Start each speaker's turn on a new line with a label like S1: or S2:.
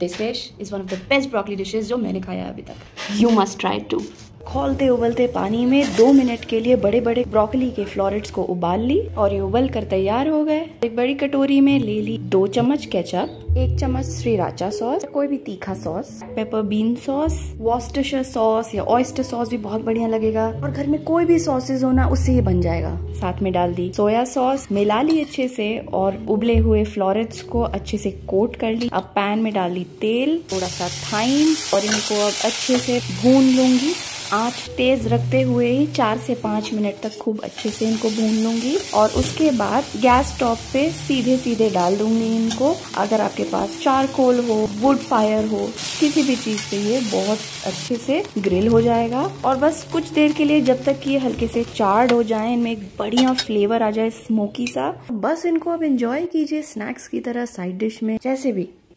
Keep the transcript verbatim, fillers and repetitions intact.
S1: This fish is one of the best broccoli dishes जो मैंने खाया अभी तक। You must try to. खौलते उबलते पानी में दो मिनट के लिए बड़े बड़े ब्रोकली के फ्लोरेट्स को उबाल ली और ये उबल कर तैयार हो गए। एक बड़ी कटोरी में ले ली दो चम्मच केचप, एक चम्मच श्रीराचा सॉस, कोई भी तीखा sauce, pepper bean sauce, Worcestershire sauce या ऑयस्टर सॉस भी बहुत बढ़िया लगेगा, और घर में कोई भी सॉसेज हो ना उससे ये बन जाएगा। साथ में डाल दी सोया सॉस, मिला ली अच्छे से और उबले हुए फ्लोरेट्स को अच्छे से कोट कर ली। अब पैन में डाल ली तेल, थोड़ा सा थाइम, और इनको अब अच्छे से भून लूंगी। आंच तेज रखते हुए ही चार से पाँच मिनट तक खूब अच्छे से इनको भून लूंगी, और उसके बाद गैस टॉप पे सीधे सीधे डाल दूंगी इनको। अगर आपके पास चारकोल हो, वुड फायर हो, किसी भी चीज से ये बहुत अच्छे से ग्रिल हो जाएगा। और बस कुछ देर के लिए, जब तक ये हल्के से चार्ड हो जाए, इनमें एक बढ़िया फ्लेवर आ जाए स्मोकी सा, बस इनको अब एंजॉय कीजिए स्नैक्स की तरह साइड डिश में, जैसे भी।